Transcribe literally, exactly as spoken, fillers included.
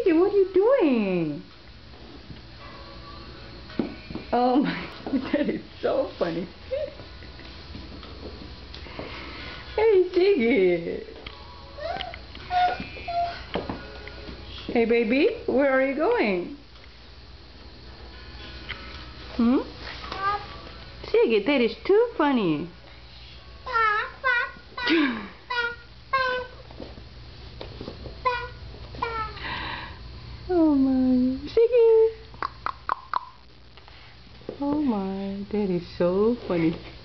Siggy, what are you doing? Oh my, that is so funny. Hey, Siggy. Hey, baby, where are you going? Hmm? Siggy, that is too funny. Oh my, Siggy. Oh my, that is so funny.